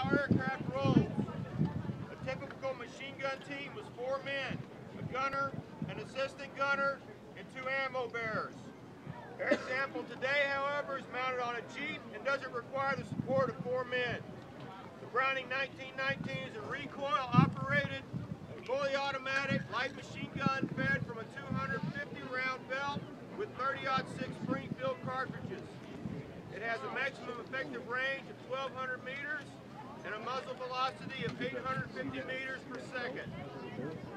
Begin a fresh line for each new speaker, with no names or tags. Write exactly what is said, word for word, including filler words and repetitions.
how aircraft rolls. A typical machine gun team was four men, a gunner, an assistant gunner, and two ammo bearers. Our example today, however, is mounted on a Jeep and doesn't require the support of four men. The Browning nineteen nineteen is a recoil-operated, fully automatic, light machine gun fed from a two hundred fifty round belt with thirty aught six Springfield cartridges. It has a maximum effective range of twelve hundred meters and a muzzle velocity of eight hundred fifty meters per second.